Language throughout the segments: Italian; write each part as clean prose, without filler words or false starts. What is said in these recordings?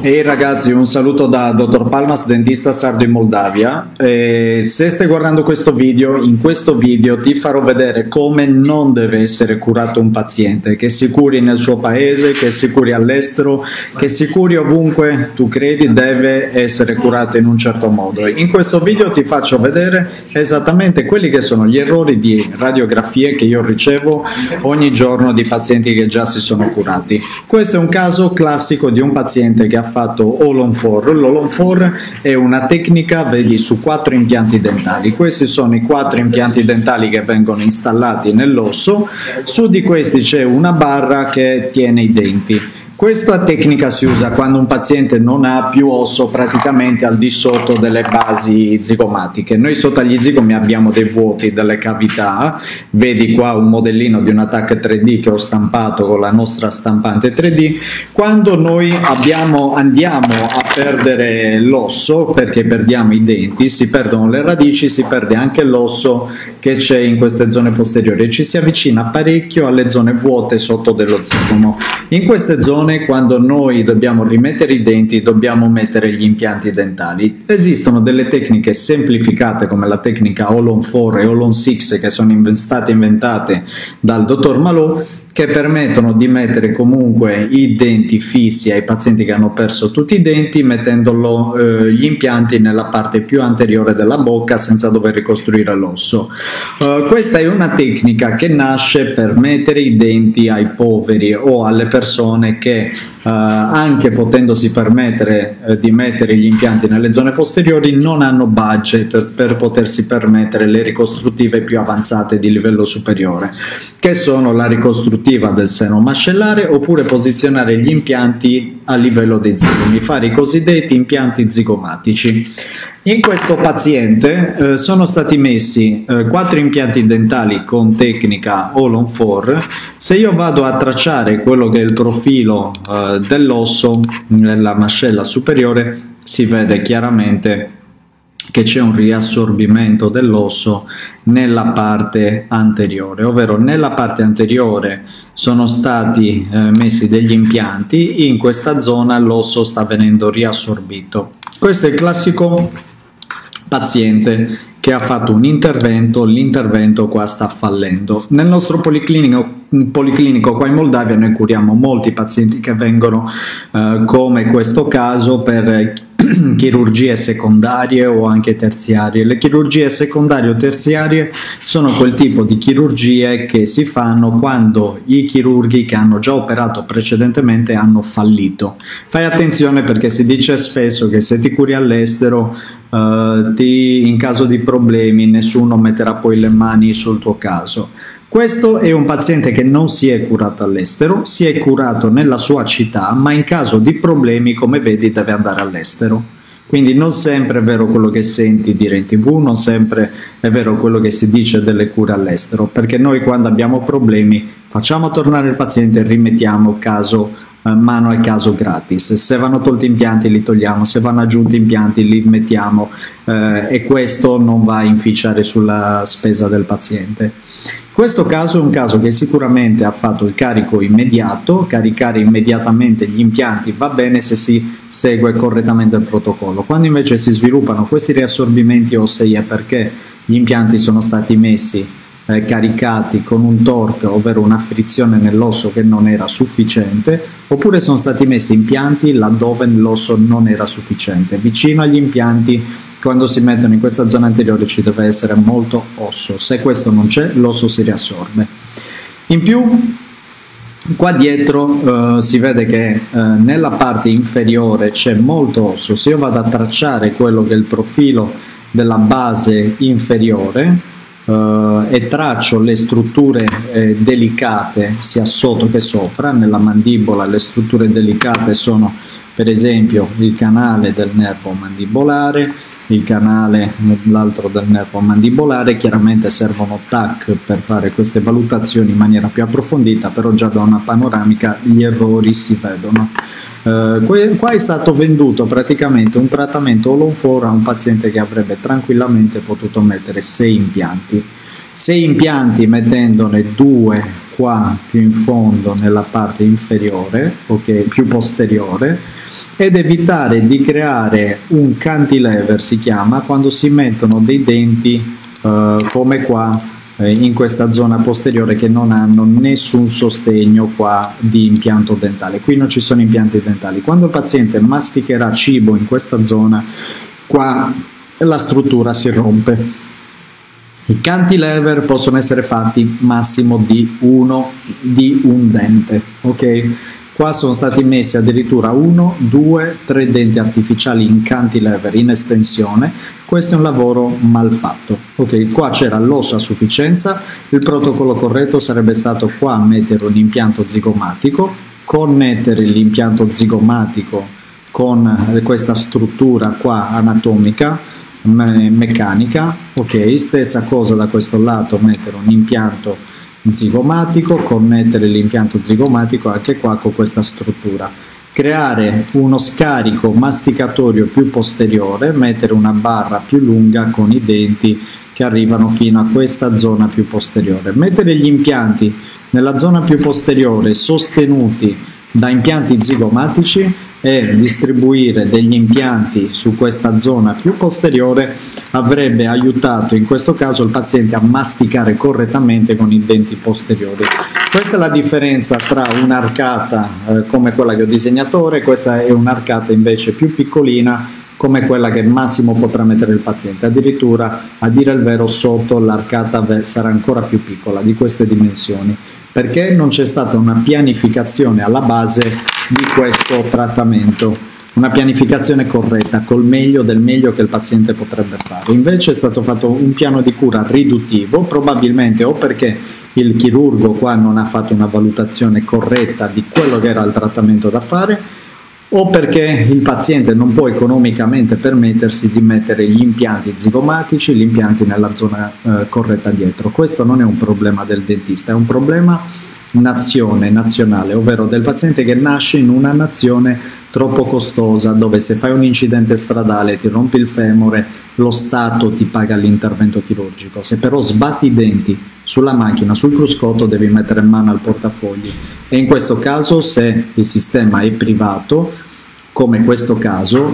Ehi ragazzi, un saluto da Dottor Palmas, dentista sardo in Moldavia. Se stai guardando questo video, in questo video ti farò vedere come non deve essere curato un paziente, che si curi nel suo paese, che si curi all'estero, che si curi ovunque tu credi deve essere curato in un certo modo. In questo video ti faccio vedere esattamente quelli che sono gli errori di radiografie che io ricevo ogni giorno di pazienti che già si sono curati. Questo è un caso classico di un paziente che ha fatto All-on-4. L'All-on-4 è una tecnica, vedi, su 4 impianti dentali. Questi sono i 4 impianti dentali che vengono installati nell'osso. Su di questi c'è una barra che tiene i denti. Questa tecnica si usa quando un paziente non ha più osso praticamente al di sotto delle basi zigomatiche. Noi sotto agli zigomi abbiamo dei vuoti, delle cavità. Vedi qua un modellino di un TAC 3D che ho stampato con la nostra stampante 3D. Quando noi andiamo a perdere l'osso, perché perdiamo i denti, si perdono le radici, si perde anche l'osso che c'è in queste zone posteriori e ci si avvicina parecchio alle zone vuote sotto dello zigomo. In queste zone, quando noi dobbiamo rimettere i denti, dobbiamo mettere gli impianti dentali. Esistono delle tecniche semplificate come la tecnica All-on-4 e All-on-6 che sono state inventate dal dottor Malot, che permettono di mettere comunque i denti fissi ai pazienti che hanno perso tutti i denti, mettendo gli impianti nella parte più anteriore della bocca senza dover ricostruire l'osso. Questa è una tecnica che nasce per mettere i denti ai poveri o alle persone che anche potendosi permettere di mettere gli impianti nelle zone posteriori non hanno budget per potersi permettere le ricostruttive più avanzate di livello superiore, che sono la ricostruttiva del seno mascellare oppure posizionare gli impianti a livello dei zigomi, fare i cosiddetti impianti zigomatici. In questo paziente sono stati messi 4 impianti dentali con tecnica All-on-4. Se io vado a tracciare quello che è il profilo dell'osso nella mascella superiore, si vede chiaramente che c'è un riassorbimento dell'osso nella parte anteriore, ovvero nella parte anteriore sono stati messi degli impianti, in questa zona l'osso sta venendo riassorbito. Questo è il classico paziente che ha fatto un intervento, l'intervento qua sta fallendo. Nel nostro policlinico qua in Moldavia noi curiamo molti pazienti che vengono come questo caso per chirurgie secondarie o anche terziarie. Le chirurgie secondarie o terziarie sono quel tipo di chirurgie che si fanno quando i chirurghi che hanno già operato precedentemente hanno fallito. Fai attenzione perché si dice spesso che se ti curi all'estero in caso di problemi nessuno metterà poi le mani sul tuo caso. Questo è un paziente che non si è curato all'estero, si è curato nella sua città, ma in caso di problemi, come vedi, deve andare all'estero. Quindi non sempre è vero quello che senti dire in TV, non sempre è vero quello che si dice delle cure all'estero, perché noi quando abbiamo problemi facciamo tornare il paziente e rimettiamo mano al caso gratis. Se vanno tolti impianti li togliamo, se vanno aggiunti impianti li mettiamo e questo non va a inficiare sulla spesa del paziente. Questo caso è un caso che sicuramente ha fatto il carico immediato. Caricare immediatamente gli impianti va bene se si segue correttamente il protocollo. Quando invece si sviluppano questi riassorbimenti ossei è perché gli impianti sono stati messi caricati con un torque, ovvero una frizione nell'osso che non era sufficiente, oppure sono stati messi impianti laddove l'osso non era sufficiente. Vicino agli impianti, quando si mettono in questa zona anteriore, ci deve essere molto osso. Se questo non c'è, l'osso si riassorbe. In più, qua dietro si vede che nella parte inferiore c'è molto osso. Se io vado a tracciare quello che è il profilo della base inferiore e traccio le strutture delicate sia sotto che sopra, nella mandibola le strutture delicate sono per esempio il canale del nervo mandibolare, il canale l'altro del nervo mandibolare. Chiaramente servono TAC per fare queste valutazioni in maniera più approfondita, però già da una panoramica gli errori si vedono. Qua è stato venduto praticamente un trattamento All-on-4 a un paziente che avrebbe tranquillamente potuto mettere 6 impianti. 6 impianti mettendone 2 qua più in fondo nella parte inferiore, ok, più posteriore, ed evitare di creare un cantilever, si chiama, quando si mettono dei denti come qua in questa zona posteriore, che non hanno nessun sostegno qua di impianto dentale. Qui non ci sono impianti dentali. Quando il paziente masticherà cibo in questa zona qua, la struttura si rompe. I cantilever possono essere fatti massimo di un dente, ok? Qua sono stati messi addirittura 1, 2, 3 denti artificiali in cantilever, in estensione. Questo è un lavoro mal fatto, ok? Qua c'era l'osso a sufficienza, il protocollo corretto sarebbe stato qua mettere un impianto zigomatico, connettere l'impianto zigomatico con questa struttura qua anatomica, meccanica, ok? Stessa cosa da questo lato, mettere un impianto zigomatico, connettere l'impianto zigomatico anche qua con questa struttura, creare uno scarico masticatorio più posteriore, mettere una barra più lunga con i denti che arrivano fino a questa zona più posteriore, mettere gli impianti nella zona più posteriore sostenuti da impianti zigomatici e distribuire degli impianti su questa zona più posteriore avrebbe aiutato in questo caso il paziente a masticare correttamente con i denti posteriori. Questa è la differenza tra un'arcata come quella che ho disegnato e questa è un'arcata invece più piccolina come quella che massimo potrà mettere il paziente. Addirittura, a dire il vero, sotto l'arcata sarà ancora più piccola, di queste dimensioni, perché non c'è stata una pianificazione alla base di questo trattamento, una pianificazione corretta, col meglio del meglio che il paziente potrebbe fare. Invece è stato fatto un piano di cura riduttivo, probabilmente o perché il chirurgo qua non ha fatto una valutazione corretta di quello che era il trattamento da fare, o perché il paziente non può economicamente permettersi di mettere gli impianti zigomatici, gli impianti nella zona corretta dietro. Questo non è un problema del dentista, è un problema nazionale, ovvero del paziente che nasce in una nazione troppo costosa, dove se fai un incidente stradale ti rompi il femore, lo Stato ti paga l'intervento chirurgico. Se però sbatti i denti sulla macchina, sul cruscotto, devi mettere in mano al portafogli, e in questo caso, se il sistema è privato, come questo caso,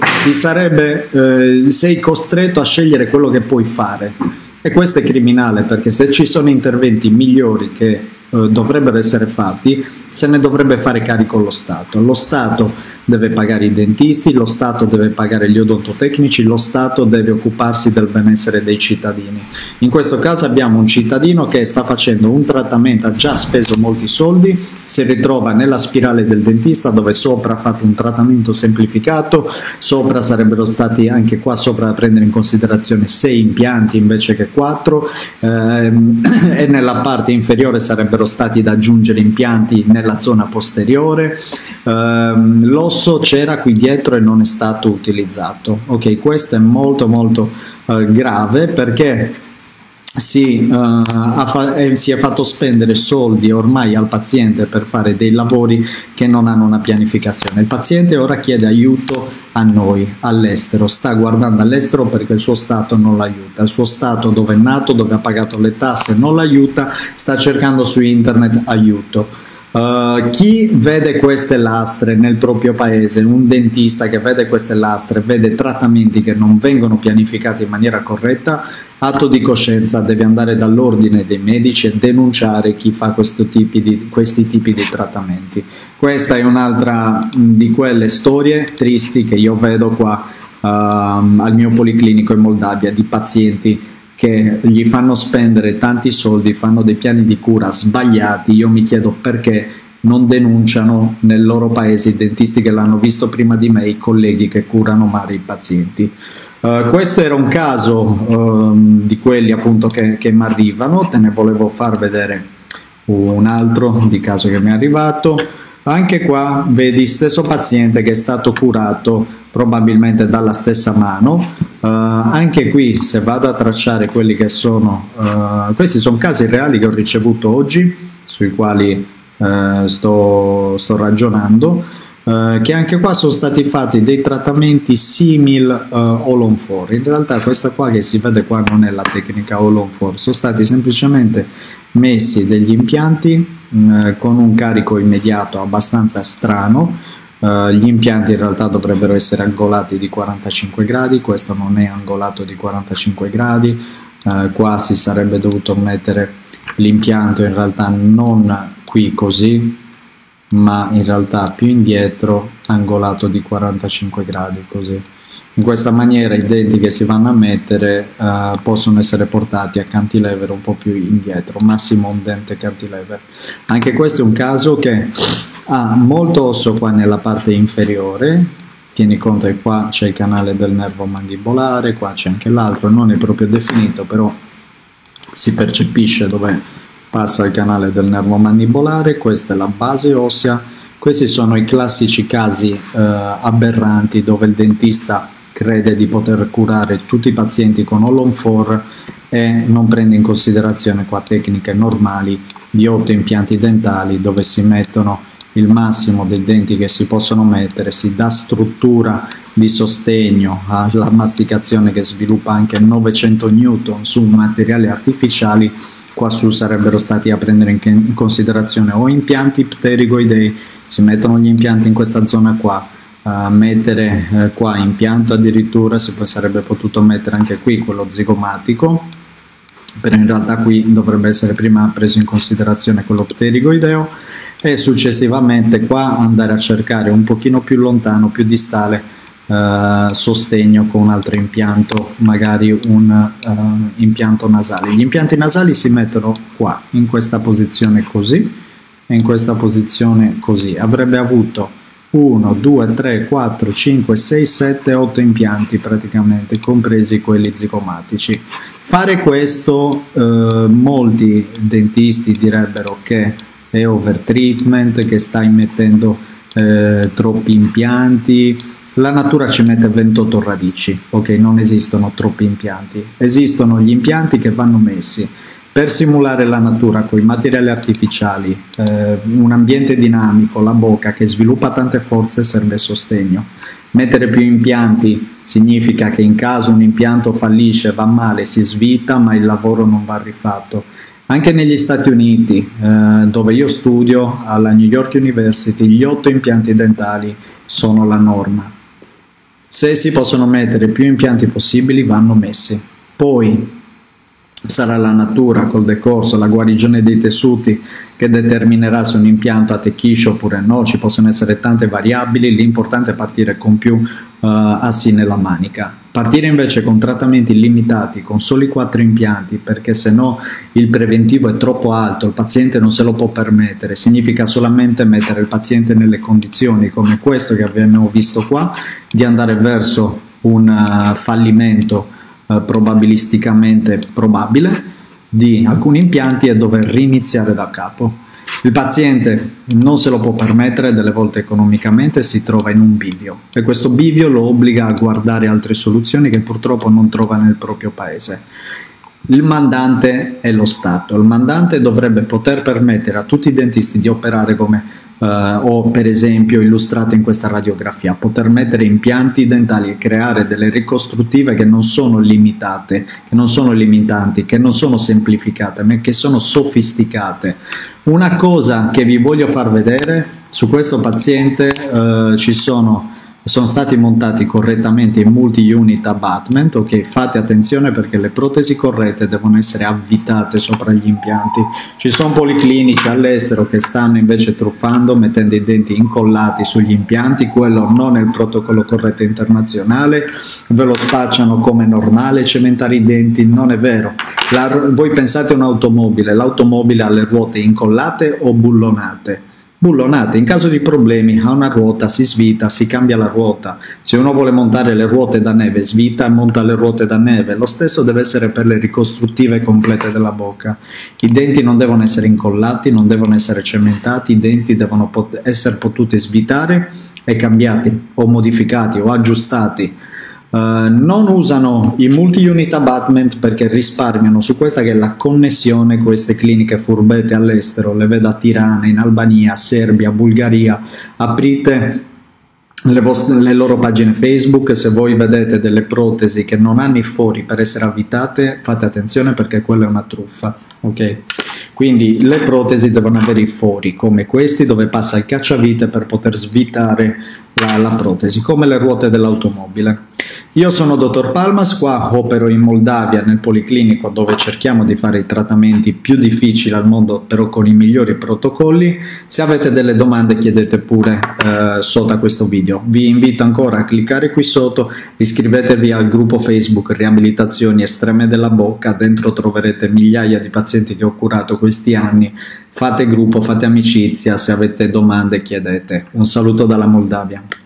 sei costretto a scegliere quello che puoi fare, e questo è criminale, perché se ci sono interventi migliori che dovrebbero essere fatti, se ne dovrebbe fare carico lo Stato. Lo Stato deve pagare i dentisti, lo Stato deve pagare gli odontotecnici, lo Stato deve occuparsi del benessere dei cittadini. In questo caso abbiamo un cittadino che sta facendo un trattamento, ha già speso molti soldi, si ritrova nella spirale del dentista, dove sopra ha fatto un trattamento semplificato, sopra sarebbero stati anche qua sopra da prendere in considerazione 6 impianti invece che 4, e nella parte inferiore sarebbero stati da aggiungere impianti nella zona posteriore. L'osso c'era qui dietro e non è stato utilizzato. Ok, questo è molto grave, perché si è fatto spendere soldi ormai al paziente per fare dei lavori che non hanno una pianificazione. Il paziente ora chiede aiuto a noi, all'estero, sta guardando all'estero perché il suo Stato non l'aiuta, il suo Stato dove è nato, dove ha pagato le tasse non l'aiuta, sta cercando su internet aiuto. Chi vede queste lastre nel proprio paese, un dentista che vede queste lastre, vede trattamenti che non vengono pianificati in maniera corretta, atto di coscienza, deve andare dall'ordine dei medici e denunciare chi fa questi tipi di trattamenti. Questa è un'altra di quelle storie tristi che io vedo qua al mio policlinico in Moldavia, di pazienti che gli fanno spendere tanti soldi, fanno dei piani di cura sbagliati. Io mi chiedo perché non denunciano nel loro paese i dentisti che l'hanno visto prima di me, i colleghi che curano male i pazienti. Questo era un caso di quelli appunto che mi arrivano, te ne volevo far vedere un altro di caso che mi è arrivato. Anche qua vedi stesso paziente che è stato curato probabilmente dalla stessa mano. Anche qui, se vado a tracciare quelli che sono, questi sono casi reali che ho ricevuto oggi, sui quali sto ragionando, che anche qua sono stati fatti dei trattamenti simil All-on-4. In realtà questa qua che si vede qua non è la tecnica All-on-4, sono stati semplicemente messi degli impianti con un carico immediato abbastanza strano, Gli impianti in realtà dovrebbero essere angolati di 45 gradi, questo non è angolato di 45 gradi, qua si sarebbe dovuto mettere l'impianto in realtà non qui così, ma in realtà più indietro, angolato di 45 gradi così. In questa maniera i denti che si vanno a mettere possono essere portati a cantilever un po' più indietro, massimo un dente cantilever. Anche questo è un caso che ha molto osso qua nella parte inferiore, tieni conto che qua c'è il canale del nervo mandibolare, qua c'è anche l'altro, non è proprio definito, però si percepisce dove passa il canale del nervo mandibolare, questa è la base ossea, questi sono i classici casi aberranti dove il dentista crede di poter curare tutti i pazienti con All-on-4 e non prende in considerazione qua tecniche normali di 8 impianti dentali dove si mettono il massimo dei denti che si possono mettere, si dà struttura di sostegno alla masticazione che sviluppa anche 900 Newton su materiali artificiali. Qua su sarebbero stati a prendere in considerazione o impianti pterigoidei, si mettono gli impianti in questa zona qua, mettere qua impianto addirittura, si sarebbe potuto mettere anche qui quello zigomatico, però in realtà qui dovrebbe essere prima preso in considerazione quello pterigoideo e successivamente qua andare a cercare un pochino più lontano, più distale, sostegno con un altro impianto, magari un impianto nasale. Gli impianti nasali si mettono qua, in questa posizione così e in questa posizione così. Avrebbe avuto 1, 2, 3, 4, 5, 6, 7, 8 impianti praticamente, compresi quelli zigomatici. Fare questo, molti dentisti direbbero che è overtreatment, che stai mettendo troppi impianti. La natura ci mette 28 radici, ok? Non esistono troppi impianti, esistono gli impianti che vanno messi per simulare la natura con i materiali artificiali, un ambiente dinamico, la bocca che sviluppa tante forze serve sostegno. Mettere più impianti significa che in caso un impianto fallisce, va male, si svita, ma il lavoro non va rifatto. Anche negli Stati Uniti, dove io studio, alla New York University, gli 8 impianti dentali sono la norma. Se si possono mettere più impianti possibili, vanno messi. Poi sarà la natura col decorso, la guarigione dei tessuti che determinerà se un impianto attecchisce oppure no, ci possono essere tante variabili, l'importante è partire con più assi nella manica. Partire invece con trattamenti limitati, con soli 4 impianti, perché se no il preventivo è troppo alto, il paziente non se lo può permettere, significa solamente mettere il paziente nelle condizioni, come questo che abbiamo visto qua, di andare verso un fallimento probabilisticamente probabile di alcuni impianti e dover riniziare da capo. Il paziente non se lo può permettere, delle volte economicamente si trova in un bivio e questo bivio lo obbliga a guardare altre soluzioni che purtroppo non trova nel proprio paese. Il mandante è lo Stato, il mandante dovrebbe poter permettere a tutti i dentisti di operare come ho per esempio illustrato in questa radiografia, poter mettere impianti dentali e creare delle ricostruttive che non sono limitate, che non sono limitanti, che non sono semplificate, ma che sono sofisticate. Una cosa che vi voglio far vedere, su questo paziente sono stati montati correttamente i multi-unit abutment, ok? Fate attenzione perché le protesi corrette devono essere avvitate sopra gli impianti. Ci sono policlinici all'estero che stanno invece truffando, mettendo i denti incollati sugli impianti, quello non è il protocollo corretto internazionale, ve lo spacciano come normale cementare i denti, non è vero. Voi pensate a un'automobile, l'automobile ha le ruote incollate o bullonate? Bullonate, in caso di problemi ha una ruota, si svita, si cambia la ruota. Se uno vuole montare le ruote da neve, svita e monta le ruote da neve. Lo stesso deve essere per le ricostruttive complete della bocca. I denti non devono essere incollati, non devono essere cementati, i denti devono essere potuti svitare e cambiati o modificati o aggiustati. Non usano i multi-unit abutment perché risparmiano su questa che è la connessione. Queste cliniche furbette all'estero, le vedo a Tirana, in Albania, Serbia, Bulgaria. Aprite le loro pagine Facebook. Se voi vedete delle protesi che non hanno i fori per essere avvitate, fate attenzione perché quella è una truffa, ok? Quindi le protesi devono avere i fori come questi, dove passa il cacciavite per poter svitare la protesi, come le ruote dell'automobile. Io sono Dottor Palmas, qua opero in Moldavia nel Policlinico, dove cerchiamo di fare i trattamenti più difficili al mondo, però con i migliori protocolli. Se avete delle domande chiedete pure sotto a questo video. Vi invito ancora a cliccare qui sotto, iscrivetevi al gruppo Facebook Riabilitazioni Estreme della Bocca, dentro troverete migliaia di pazienti che ho curato questi anni. Fate gruppo, fate amicizia, se avete domande chiedete. Un saluto dalla Moldavia.